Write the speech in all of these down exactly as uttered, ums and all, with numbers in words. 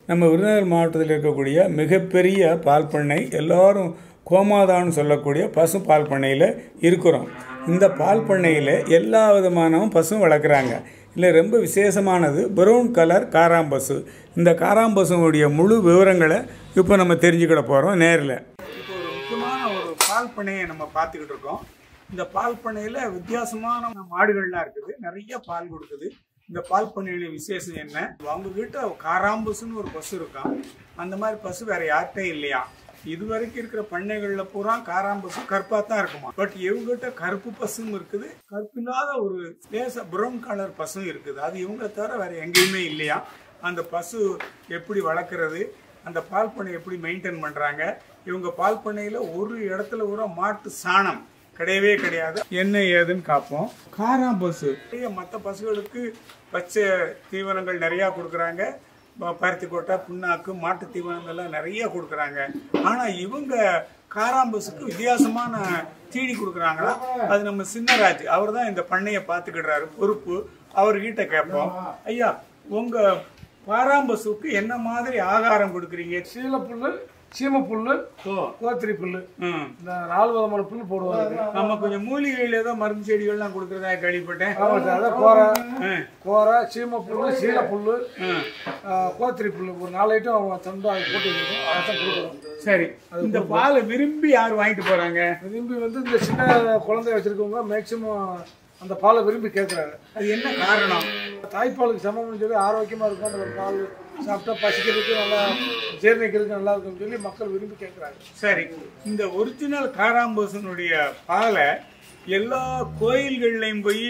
நம்ம விருதுநகர் மாவட்டத்தில் இருக்கக்கூடிய மிகப்பெரிய பால் பண்ணை, எல்லாரும் கோமாதான்னு சொல்லக்கூடிய பசு பால் பண்ணையில் இருக்கிறோம். இந்த பால் பண்ணையில் எல்லா விதமான பசுவும் வளர்க்குறாங்க. இல்லை, ரொம்ப விசேஷமானது ப்ரௌன் கலர் காராம்பசு. இந்த காராம்பசுடைய முழு விவரங்களை இப்போ நம்ம தெரிஞ்சுக்கிட போகிறோம் நேரில். இப்போ ஒரு முக்கியமான ஒரு பால் பண்ணையை நம்ம பார்த்துக்கிட்டு இருக்கோம். இந்த பால் பண்ணையில் வித்தியாசமான மாடுகள்லாம் இருக்குது, நிறைய பால் கொடுக்குது. இந்த பால் பண்ணையில விசேஷம் என்ன? அவங்க கிட்ட காராம்பசுன்னு ஒரு பசு இருக்கான். அந்த மாதிரி பசு வேற யார்கிட்ட இல்லையா? இது வரைக்கும் இருக்கிற பண்ணைகள்ல பூரா காராம்பசு கருப்பா தான் இருக்குமா. பட் இவங்ககிட்ட கருப்பு பசும் இருக்குது, கருப்பு இல்லாத ஒரு லேசா ப்ரௌன் கலர் பசும் இருக்குது. அது இவங்க தவிர வேற எங்கேயுமே இல்லையா. அந்த பசு எப்படி வளர்க்குறது, அந்த பால் பண்ணை எப்படி மெயின்டைன் பண்றாங்க, இவங்க பால் பண்ணையில ஒரு இடத்துல ஒரு மாட்டு சாணம் கிடையவே கிடையாது. என்ன ஏதுன்னு காப்போம். காராம்பசு மற்ற பசுகளுக்கு பச்சை தீவனங்கள் நிறையா கொடுக்குறாங்க, பருத்தி கொட்டை, புண்ணாக்கு, மாட்டு தீவனங்கள்லாம் நிறைய கொடுக்குறாங்க. ஆனால் இவங்க காராம்பசுக்கு வித்தியாசமான தீனி கொடுக்குறாங்களா? அது நம்ம சின்னராஜ், அவர் தான் இந்த பண்ணையை பார்த்துக்கிடுறாரு, பொறுப்பு. அவர்கிட்ட கேட்போம், ஐயா உங்க காராம்பசுக்கு என்ன மாதிரி ஆகாரம் கொடுக்குறீங்க? சீலப்புல்லு, சீம புல்லு, கோத்திரி புல்லு, இந்த நாலு விதமான புல்லு போடுவாங்க. நம்ம கொஞ்சம் மூலிகையில ஏதோ மருந்து செடிகள்லாம் கொடுக்கறதா கேள்விப்பட்டேன். கோரை கோரை சீம புல்லு, சீல புல்லு, கோத்திரி புல்லு, ஒரு நாலு ஐட்டம் அவங்க தந்து அதை போட்டு வச்சிருக்கோம். அதான் கொடுக்குறோம். சரி, இந்த பாலை விரும்பி யார் வாங்கிட்டு போறாங்க? விரும்பி வந்து இந்த சின்ன குழந்தைய வச்சிருக்கவங்க மேக்சிமம் அந்த பாலை விரும்பி கேட்குறாங்க. அது என்ன காரணம்? தாய்ப்பாலுக்கு சமம்னு சொல்லி ஆரோக்கியமா இருக்கும், அந்த பால் சாப்பிட்டா பசிக்கிறதுக்கு நல்லா, ஜீரணிக்கிறதுக்கு நல்லா இருக்குன்னு சொல்லி மக்கள் விரும்பி கேட்குறாங்க. சரி, இந்த ஒரிஜினல் காராம்பசுனுடைய பாலை எல்லா கோயில்கள்லையும் போய்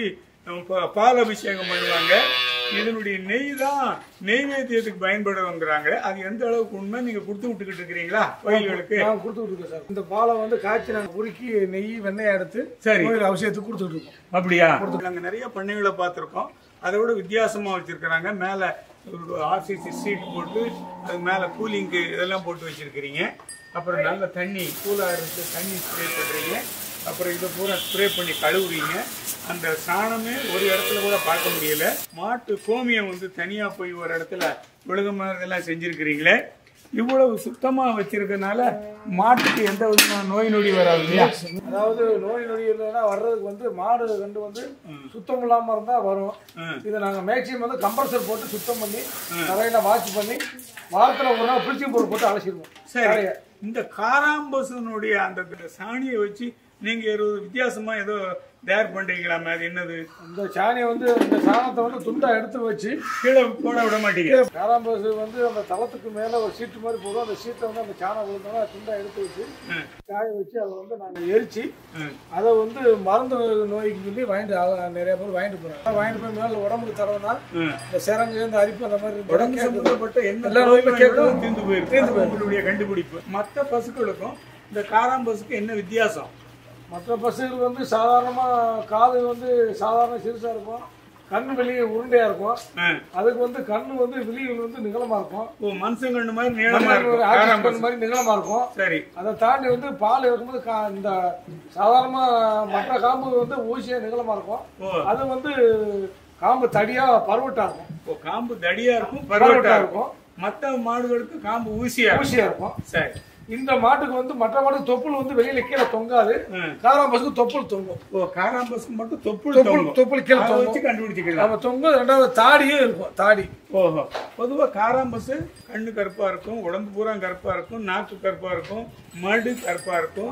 பால் அபிஷேகம் பண்ணுவாங்க. இதனுடைய நெய் தான் நெய்வேத்தியத்துக்கு பயன்படுங்கிறாங்க. அது எந்த அளவுக்கு உண்மை? நீங்க கொடுத்து விட்டுக்கிட்டு இருக்கிறீங்களா கோயில்களுக்கு? கொடுத்து விட்டுருக்கோம் சார். இந்த பாலை வந்து காய்ச்சி நாங்கள் உருக்கி நெய் வெண்ணெய் எடுத்து சரி கோயில் அவசியத்துக்கு கொடுத்துட்டு இருக்கோம். அப்படியா? நாங்கள் நிறைய பண்ணைகளை பார்த்துருக்கோம். அதை விட வித்தியாசமா வச்சிருக்கிறாங்க. மேலே ஒரு ஆர்சிசி சீட் போட்டு அது மேலே கூலிங்கு இதெல்லாம் போட்டு வச்சிருக்கிறீங்க. அப்புறம் நல்ல தண்ணி கூலாக இருக்கு, தண்ணி ஸ்ப்ரே பண்ணுறீங்க. அப்புறம் இதை பூரா ஸ்ப்ரே பண்ணி கழுவுறீங்க. அந்த சாணமே ஒரு இடத்துல கூட பார்க்க முடியல. மாட்டு கோமியம் வந்து தனியா போய் ஒரு இடத்துல விழுக மாதிரிலாம் செஞ்சிருக்கிறீங்களே. இவ்வளவு சுத்தமா வச்சிருக்கனால மாட்டுக்கு எந்த விதமான நோய் நொடி வராது இல்லையா? அதாவது நோய் நொடி இல்லைன்னா வர்றதுக்கு வந்து மாடு கண்டு வந்து சுத்தம் இல்லாம இருந்தா வரும். இதை நாங்க மேக்சிமம் வந்து கம்பல்சர் போட்டு சுத்தம் பண்ணி தரையில வாஷ் பண்ணி வாரத்துல ஒரு நாள் பிளிச்சிங் பவுடர் போட்டு அலசிடுவோம். சரி, இந்த காராம்பசுனுடைய அந்த சாணியை வச்சு நீங்க ஒரு வித்தியாசமா ஏதோ தயார் பண்றீங்களாமே, அது என்னது? இந்த சாணியை வந்து இந்த சாணத்தை வந்து துண்டா எடுத்து வச்சு கீழே போட விட மாட்டீங்க. காராம்பசு வந்து அந்த தளத்துக்கு மேல ஒரு சீட்டு மாதிரி போடும். அந்த சீட்டை வந்து அந்த சாணம் விழுந்தோம்னா துண்டா எடுத்து வச்சு காய வச்சு அதை வந்து நாங்கள் எரிச்சு அதை வந்து மருந்து நோய்க்கு சொல்லி வாங்கிட்டு நிறைய பேர் வாங்கிட்டு போறாங்க. வாங்கிட்டு போய் மேல உடம்புக்கு தரவுனா இந்த சிறங்கு, இந்த அரிப்பு, அந்த மாதிரி உடம்பு சம்பந்தப்பட்ட எல்லா நோயுமே கேட்கறது தீர்ந்து போயிருக்கு. தீர்ந்து போயிருடைய கண்டுபிடிப்பு. மற்ற பசுக்களுக்கும் இந்த காராம்பசுக்கு என்ன வித்தியாசம்? மற்ற பசுகள் வந்து சாதாரணமாக காது வந்து சாதாரண சிறுசாக இருக்கும், கண்ணு வெளியே உருண்டையா இருக்கும். அதுக்கு வந்து கண்ணு வந்து வெளியில் வந்து நீளமா இருக்கும். ஓ, மனுஷன் கண்ணு மாதிரி நீளமா இருக்கும், மாதிரி நீளமா இருக்கும். சரி, அதை தாண்டி வந்து பால் இருக்கும்போது இந்த சாதாரணமா மற்ற காம்பு வந்து ஊசியா நீளமா இருக்கும். அது வந்து காம்பு தடியா பருவட்டா இருக்கும். ஓ, காம்பு தடியா இருக்கும், பருவட்டா இருக்கும். மற்ற மாடுகளுக்கு காம்பு ஊசியா ஊசியா இருக்கும். சரி, இந்த மாட்டுக்கு வந்து மற்ற மாட்டுக்கு தொப்புள் வந்து வெளியில கீழே தொங்காது, காராம்பசுக்கு தொப்புள் தொங்கும். ஓ, காராம்பசுக்கு மட்டும் தொப்புள் தொப்புள் தொப்புள் கீழே வச்சு கண்டுபிடிச்சிக்கலாம். நம்ம தொங்கும். ரெண்டாவது தாடியும் இருக்கும், தாடி. ஓஹோ, பொதுவா காராம்பசு கண்ணு கருப்பா இருக்கும், உடம்பு பூரா கருப்பா இருக்கும், நாக்கு கருப்பா இருக்கும், மடு கருப்பா இருக்கும்,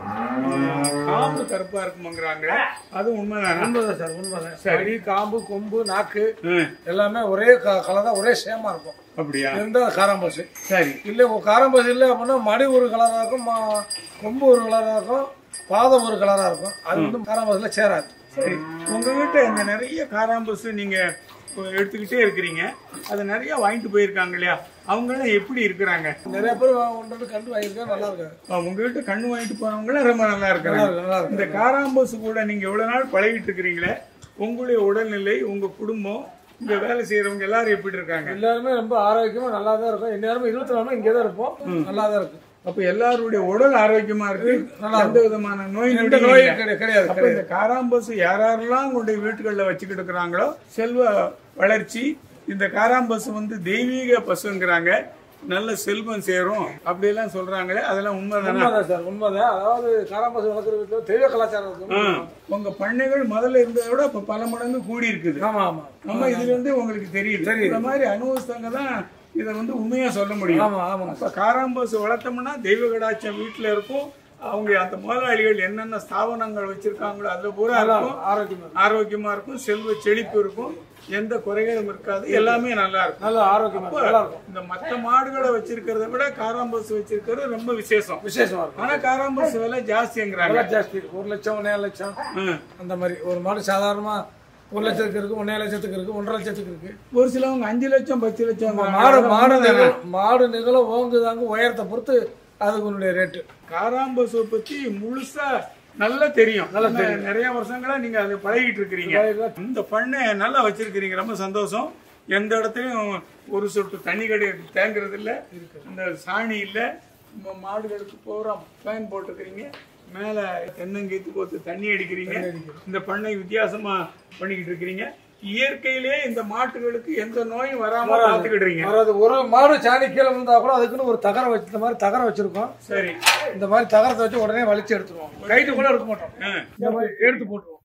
காம்பு கருப்பா இருக்குங்கிறாங்க. அது உண்மைதானே? உண்மைதான் சார், உண்மைதான். சரி, காம்பு, கொம்பு, நாக்கு எல்லாமே ஒரே கலரா ஒரே சேமா இருக்கும். அப்படியா? இருந்தா காராம்பசு. சரி, இல்ல காராம்பசு இல்ல அப்படின்னா மடி ஒரு கலரா இருக்கும், கொம்பு ஒரு கலரா இருக்கும், பாதம் ஒரு கலரா இருக்கும். அது வந்து காராம்பசுல சேராது. சரி, உங்ககிட்ட இந்த நிறைய காராம்பசு நீங்க எடுத்துக்கிட்டே இருக்கிறீங்க, அது நிறைய வாங்கிட்டு போயிருக்காங்க இல்லையா? அவங்க எல்லாம் எப்படி இருக்கிறாங்க? நிறைய பேர் ஒன்று கண்டு வாங்கியிருக்காங்க, நல்லா இருக்காங்க. உங்ககிட்ட கண்ணு வாங்கிட்டு போனவங்க ரொம்ப நல்லா இருக்காங்க. இந்த காராம்பசு கூட நீங்க எவ்வளவு நாள் பழகிட்டு இருக்கிறீங்களே, உங்களுடைய உடல்நிலை, உங்க குடும்பம், இங்க வேலை செய்யறவங்க எல்லாரும் எப்படி இருக்காங்க? எல்லாருமே ரொம்ப ஆரோக்கியமா நல்லா தான் இருக்கும். எல்லாருமே இருபத்தி நாலு இங்கே தான் இருப்போம், நல்லா தான் இருக்கு. அப்ப எல்லாருடைய உடல் ஆரோக்கியமா இருக்கு, எந்த விதமான நோய் நோய் கிடையாது. அப்ப இந்த காராம்பசு யாரெல்லாம் கொண்டு வீட்டுகளில் வச்சுக்கிட்டு இருக்கிறாங்களோ செல்வ வளர்ச்சி. இந்த காராம்பசு வந்து தெய்வீக பசுங்கிறாங்க. நல்ல செல்வம் சேரும் அப்படியெல்லாம் சொல்றாங்களே, அதெல்லாம் உண்மைதானே? உண்மைதான் சார், உண்மைதான். அதாவது காராம்பசு வளர்க்குற வீட்டில் தெய்வ கலாச்சாரம் இருக்கு. உங்க பண்ணைகள் முதல்ல இருந்ததை விட இப்ப பல மடங்கு கூடி இருக்குது. ஆமா ஆமா. நம்ம இதுல இருந்து உங்களுக்கு தெரியுது. இந்த மாதிரி அனுபவத்தவங்க தான் இதை வந்து உண்மையா சொல்ல முடியும். ஆமா ஆமா. இப்ப காராம்பசு வளர்த்தோம்னா தெய்வ கடாட்சம் வீட்டுல இருக்கும். அவங்க அந்த முதலாளிகள் என்னென்ன ஸ்தாபனங்கள் வச்சிருக்காங்களோ அதுல பூரா இருக்கும், ஆரோக்கியமா ஆரோக்கியமா இருக்கும், செல்வ செழிப்பு இருக்கும், எந்த குறைகளும் இருக்காது, எல்லாமே நல்லா இருக்கும், நல்ல ஆரோக்கியமா நல்லா இருக்கும். இந்த மற்ற மாடுகளை வச்சிருக்கிறத விட காராம்பசு வச்சிருக்கிறது ரொம்ப விசேஷம் விசேஷமா இருக்கும். ஆனா காராம்பசு விலை ஜாஸ்திங்கிறாங்க. ஜாஸ்தி, ஒரு லட்சம் ஒன்னே லட்சம் அந்த மாதிரி. ஒரு மாடு சாதாரணமா ஒரு லட்சத்துக்கு இருக்கு, ஒன்னே லட்சத்துக்கு இருக்கு, ஒன்றரை லட்சத்துக்கு இருக்கு. ஒரு சிலவங்க அஞ்சு லட்சம் பத்து லட்சம். மாடு மாடு மாடு நிகழ ஓங்குதாங்க, உயரத்தை பொறுத்து அதுக்கு உன்னுடைய ரேட்டு. காராம்பசுவை பத்தி முழுசா நல்லா தெரியும். நிறைய வருஷங்களா நீங்க அதை பழகிட்டு இருக்கிறீங்க. இந்த பண்ணை நல்லா வச்சிருக்கிறீங்க, ரொம்ப சந்தோஷம். எந்த இடத்துலயும் ஒரு சொட்டு தண்ணி கிடையாது, தேங்குறது இல்ல, இந்த சாணி இல்ல. மாடுகளுக்கு பூரா ஃபேன் போட்டுக்கிறீங்க, மேல தென்னங்கீத்து போட்டு தண்ணி அடிக்கிறீங்க. இந்த பண்ணை வித்தியாசமா பண்ணிக்கிட்டு இருக்கிறீங்க. இயற்கையிலே இந்த மாட்டுகளுக்கு எந்த நோயும் வராம பாத்துக்கிடுறீங்க. ஒரு மாடு சாணி கீழே இருந்தா கூட அதுக்குன்னு ஒரு தகரம் வச்சு, இந்த மாதிரி தகரம் வச்சிருக்கோம். சரி, இந்த மாதிரி தகரத்தை வச்சு உடனே வலிச்சு எடுத்துருவோம். கைட்டு கூட எடுக்க மாட்டோம், இந்த மாதிரி எடுத்து போட்டுருவோம்.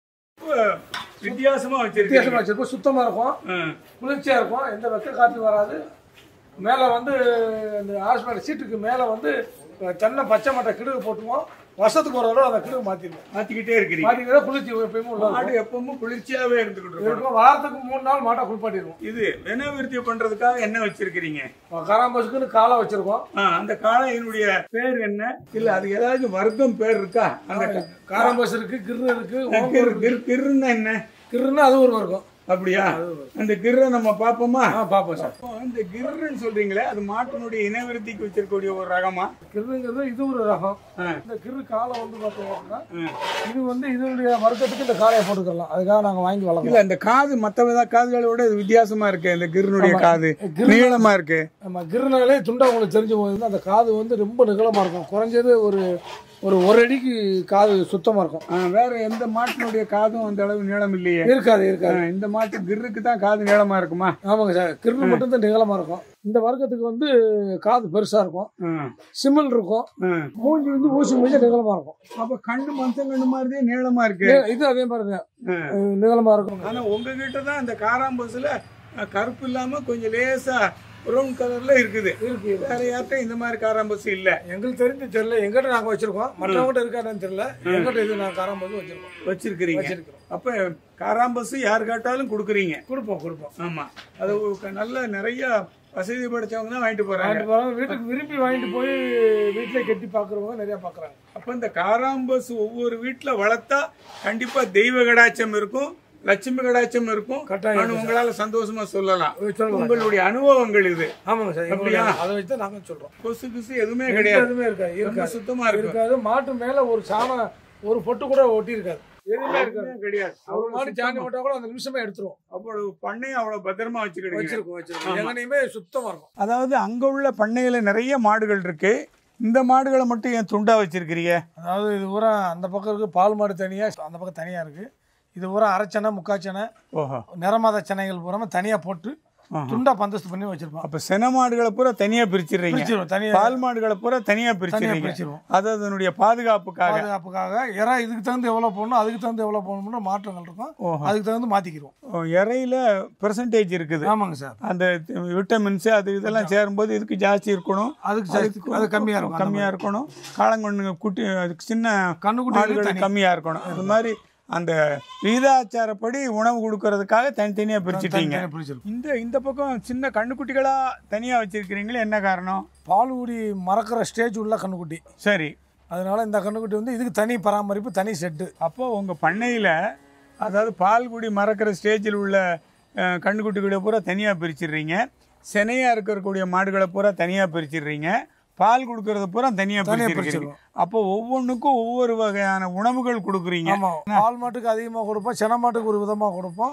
வித்தியாசமா வச்சிருக்கோம், வித்தியாசமா வச்சிருக்கோம். சுத்தமா இருக்கும், குளிர்ச்சியா இருக்கும், எந்த வெக்க காற்று வராது. மேல வந்து இந்த ஹாஸ்பிட்டல் சீட்டுக்கு மேல வந்து தென்னை பச்சை மட்டை கிடுகு போட்டுவோம். வருஷத்துக்கு ஒரு தடவை அந்த கிடுகு மாத்திடுவோம். மாத்திக்கிட்டே இருக்கிறீங்க. மாத்திக்கிட்டே குளிர்ச்சி எப்பயுமே உள்ள மாடு எப்பவும் குளிர்ச்சியாவே இருந்துகிட்டு இருக்கும். வாரத்துக்கு மூணு நாள் மாட்டை குளிப்பாட்டிடுவோம். இது வென விருத்தி பண்றதுக்காக என்ன வச்சிருக்கிறீங்க? காராம்பசுக்குன்னு காலை வச்சிருக்கோம். அந்த காளையினுடைய பேர் என்ன? இல்ல அது ஏதாவது வர்க்கம் பேர் இருக்கா? அந்த காராம்பசு இருக்கு, கிரு இருக்கு. கிருன்னா என்ன? கிருன்னா அது ஒரு வர்க்கம். அப்படியா? அந்த கிர்ரை நம்ம பாப்போமா? பாப்போம் சார். இந்த கிர்ன்னு சொல்றீங்களே, அது மாட்டினுடைய இனவிருத்திக்கு வச்சிருக்கக்கூடிய ஒரு ரகமா? கிருங்கிறது இது ஒரு ரகம். இந்த கிரு காலை வந்து பார்த்தோம்னா இது வந்து இதனுடைய வர்க்கத்துக்கு இந்த காளையை போட்டுக்கலாம். அதுக்காக நாங்க வாங்கி வளர்க்கோம். இல்ல இந்த காது மற்ற வித காதுகளோட இது வித்தியாசமா இருக்கு. இந்த கிருனுடைய காது நீளமா இருக்கு. ஆமா, கிருனாலே துண்டா உங்களுக்கு தெரிஞ்சு போகுது. அந்த காது வந்து ரொம்ப நீளமா இருக்கும். குறைஞ்சது ஒரு ஒரு ஒரு அடிக்கு காது சுத்தமா இருக்கும். வேற எந்த மாட்டினுடைய காதும் அந்த அளவு நீளம் இல்லையே. இருக்காது இருக்காது. இந்த மாட்டு கிருக்கு தான் காது நீளமா இருக்குமா? ஆமாங்க சார், கிரு மட்டும் தான் நீளமா இருக்கும். இந்த வர்க்கத்துக்கு வந்து காது பெருசா இருக்கும், சிமில் இருக்கும், மூஞ்சி வந்து ஊசி மூஞ்சி நீளமா இருக்கும். அப்ப கண்ணு மனுஷன் கண்ணு மாதிரியே நீளமா இருக்கு. இது அதே மாதிரிதான் நீளமா இருக்கும். ஆனா உங்ககிட்ட தான் இந்த காராம்பசுல கருப்பு இல்லாம கொஞ்சம் லேசா ப்ரௌன் கலர்ல இருக்குது. வேற யார்கிட்ட இந்த மாதிரி காராம்பசு இல்ல. எங்களுக்கு தெரிஞ்சு தெரியல, எங்கிட்ட நாங்க வச்சிருக்கோம். மற்றவங்கிட்ட இருக்காதுன்னு தெரியல, எங்கிட்ட இது நான் காராம்பசு வச்சிருக்கோம். வச்சிருக்கிறீங்க. அப்ப காராம்பசு யாரு கேட்டாலும் கொடுக்குறீங்க? கொடுப்போம் கொடுப்போம். ஆமா, அது நல்ல நிறைய வசதி படைச்சவங்க தான் வாங்கிட்டு போறாங்க. வீட்டுக்கு விரும்பி வாங்கிட்டு போய் வீட்டுல கட்டி பாக்குறவங்க நிறைய பாக்குறாங்க. அப்ப இந்த காராம்பசு ஒவ்வொரு வீட்டுல வளர்த்தா கண்டிப்பா தெய்வ கடாட்சம் இருக்கும், லட்சுமி கடாட்சம் இருக்கும். உங்களால சந்தோஷமா சொல்லலாம், உங்களுடைய அனுபவங்கள் இது. ஆமாங்க சார், அப்படியா? அதை வச்சு நாங்க சொல்றோம். கொசு கிசு எதுவுமே கிடையாது, எதுவுமே இருக்காது, இருக்காது, சுத்தமா இருக்காது. மாட்டு மேல ஒரு சாணம் ஒரு பொட்டு கூட ஒட்டி இருக்காது, எதுவுமே இருக்காது, கிடையாது. ஒரு மாடு சாணி போட்டா கூட அந்த நிமிஷமே எடுத்துரும். அவ்வளவு பண்ணையை அவ்வளவு பத்திரமா வச்சுக்கிட்டு வச்சிருக்கோம் வச்சிருக்கோம் எங்கனையுமே சுத்தமா இருக்கும். அதாவது அங்க உள்ள பண்ணையில நிறைய மாடுகள் இருக்கு, இந்த மாடுகளை மட்டும் ஏன் துண்டா வச்சிருக்கிறீங்க? அதாவது இது பூரா அந்த பக்கம் இருக்கு பால் மாடு தனியா, அந்த பக்கம் தனியா இருக்கு. இது பூரா அரைச்சனை முக்காச்சனை நிறமாத சென்னைகள் பூரா தனியா போட்டு துண்டா பந்தஸ்து பண்ணி வச்சிருப்போம். அப்ப சென மாடுகளை பூரா தனியா பிரிச்சிடுறீங்க, பால் மாடுகளை பூரா தனியா பிரிச்சிருவோம். அது அதனுடைய பாதுகாப்புக்காக பாதுகாப்புக்காக இறை இதுக்கு தகுந்து எவ்வளவு போடணும், அதுக்கு தகுந்து எவ்வளவு போடணும்னு மாற்றங்கள் இருக்கும். அதுக்கு தகுந்து மாத்திக்கிறோம். இறையில பெர்சன்டேஜ் இருக்குது. ஆமாங்க சார், அந்த விட்டமின்ஸ் அது இதெல்லாம் சேரும்போது இதுக்கு ஜாஸ்தி இருக்கணும், அதுக்கு அது கம்மியா இருக்கும், கம்மியா இருக்கணும். காலங்கொண்டு குட்டி சின்ன கண்ணுக்குட்டி கம்மியா இருக்கணும். அது மாதிரி அந்த விகிதாச்சாரப்படி உணவு கொடுக்கறதுக்காக தனித்தனியா பிரிச்சுட்டீங்க. இந்த இந்த பக்கம் சின்ன கண்ணுக்குட்டிகளா தனியா வச்சிருக்கிறீங்களே, என்ன காரணம்? பால் ஊடி மறக்கிற ஸ்டேஜ் உள்ள கண்ணுக்குட்டி. சரி, அதனால இந்த கண்ணுக்குட்டி வந்து இதுக்கு தனி பராமரிப்பு, தனி செட்டு. அப்போ உங்க பண்ணையில அதாவது பால் குடி மறக்கிற ஸ்டேஜில் உள்ள கண்ணுக்குட்டிகளை பூரா தனியா பிரிச்சிடுறீங்க, செனையா இருக்கக்கூடிய மாடுகளை பூரா தனியா பிரிச்சிடுறீங்க, பால் கொடுக்கறது பூரா தனியா பிரிச்சிருக்கீங்க. அப்போ ஒவ்வொன்றுக்கும் ஒவ்வொரு வகையான உணவுகள் கொடுக்குறீங்க. பால் மாட்டுக்கு அதிகமாக கொடுப்போம், சென மாட்டுக்கு ஒரு விதமாக கொடுப்போம்,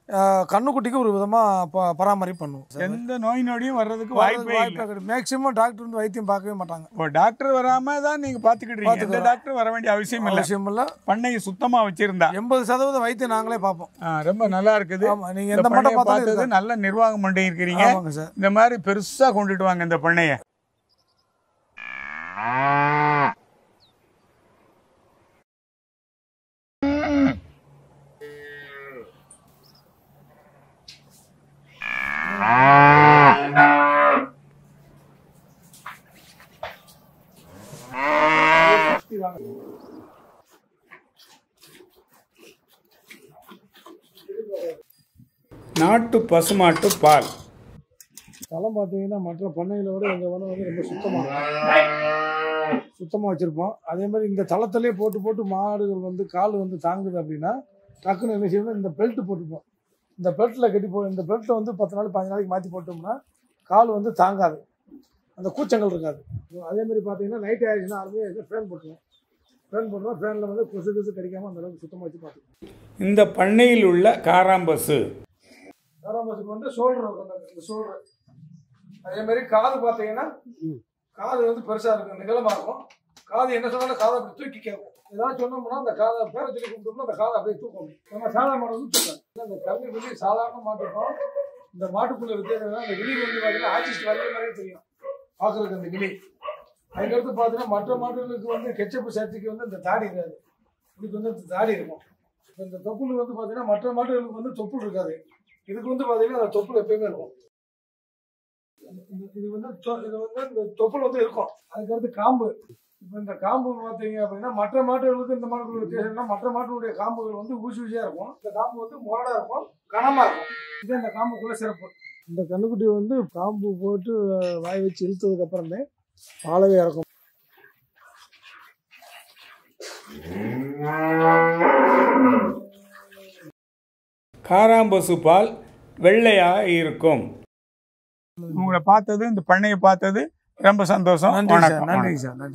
கண்ணுக்குட்டிக்கு ஒரு விதமாக பராமரிப்பு பண்ணுவோம் சார். எந்த நோய் நொடியும் வர்றதுக்கு வாய்ப்பே இல்லை. மேக்ஸிமம் டாக்டர் வந்து வைத்தியம் பார்க்கவே மாட்டாங்க. ஓ, டாக்டர் வராமல் தான் நீங்கள் பார்த்துக்கிட்டீங்க. எந்த டாக்டர் வர வேண்டிய அவசியம் இல்லை. அவசியம் இல்லை. பண்ணையை சுத்தமாக வச்சுருந்தா எண்பது சதவீதம் வைத்தியம் நாங்களே பார்ப்போம். ரொம்ப நல்லா இருக்குது. நீங்கள் எந்த மட்டும் பார்த்தது நல்ல நிர்வாகம் பண்ணி இருக்கிறீங்க சார். இந்த மாதிரி பெருசாக கொண்டுட்டு வாங்க இந்த பண்ணையை. நாட்டு பசுமாட்டு பால் தளம் பார்த்தீங்கன்னா மற்ற பண்ணைகளோட எங்கள் வனம் வந்து ரொம்ப சுத்தமாக சுத்தமாக வச்சுருப்போம். அதே மாதிரி இந்த தளத்திலே போட்டு போட்டு மாடுகள் வந்து கால் வந்து தாங்குது அப்படின்னா டக்குன்னு என்ன செய்யணும், இந்த பெல்ட் போட்டுப்போம். இந்த பெல்ட்டில் கட்டி போ இந்த பெல்ட்டை வந்து பத்து நாள் பதினஞ்சு நாளைக்கு மாற்றி போட்டோம்னா கால் வந்து தாங்காது, அந்த கூச்சங்கள் இருக்காது. அதே மாதிரி பார்த்தீங்கன்னா நைட் ஆகிடுச்சுன்னா அருமையாக ஃபேன் போட்டுருவோம். ஃபேன் போட்டுருவோம். ஃபேனில் வந்து கொசு கொசு கடிக்காமல் அந்த அளவுக்கு சுத்தமாக வச்சு பார்த்துக்கணும். இந்த பண்ணையில் உள்ள காராம்பசு காராம்பசுக்கு வந்து ஷோல்டர் இருக்கும். இந்த ஷோல்டர் அதே மாதிரி காது பார்த்தீங்கன்னா காது வந்து பெருசாக இருக்கும், நிகழமாக இருக்கும். காது என்ன சொன்னாலும் காதை அப்படி தூக்கி கேட்கும். ஏதாவது சொன்னோம்னா அந்த காதை பேரை சொல்லி கூப்பிட்டோம்னா அந்த காதை அப்படியே தூக்கும். நம்ம சாதாரண மாடு வந்து தூக்காது. அந்த கல்வி வந்து சாதாரண மாட்டுக்கும் இந்த மாட்டுக்குள்ள வித்தியாசம். அந்த கிளி வந்து பார்த்தீங்கன்னா ஆர்டிஸ்ட் வரைய மாதிரியே தெரியும் பார்க்குறதுக்கு அந்த கிளி. அதுக்கடுத்து பார்த்தீங்கன்னா மற்ற மாடுகளுக்கு வந்து கெச்சப்பு சேர்த்துக்கு வந்து இந்த தாடி இருக்காது, இதுக்கு வந்து இந்த தாடி இருக்கும். இந்த தொப்புள் வந்து பார்த்தீங்கன்னா மற்ற மாடுகளுக்கு வந்து தொப்புள் இருக்காது, இதுக்கு வந்து பார்த்தீங்கன்னா அந்த தொப்புள் எப்பயுமே இருக்கும். இது வந்து இது வந்து இந்த தொப்புள் வந்து இருக்கும். அதுக்கடுத்து காம்பு. இப்போ இந்த காம்பு பார்த்தீங்க அப்படின்னா மற்ற மாட்டுகளுக்கு இந்த மாடுகளுக்கு வித்தியாசம்னா மற்ற மாட்டுடைய காம்புகள் வந்து ஊசி ஊசியாக இருக்கும். இந்த காம்பு வந்து முரடாக இருக்கும், கனமாக இருக்கும். இது இந்த காம்புக்குள்ள சிறப்பு. இந்த கண்ணுக்குட்டி வந்து காம்பு போட்டு வாய் வச்சு இழுத்ததுக்கு அப்புறமே பாலவே இறக்கும். காராம்பசு பால் வெள்ளையாக இருக்கும். உங்களை பார்த்தது, இந்த பண்ணையை பார்த்தது ரொம்ப சந்தோஷம். நன்றி சார். நன்றி சார். நன்றி.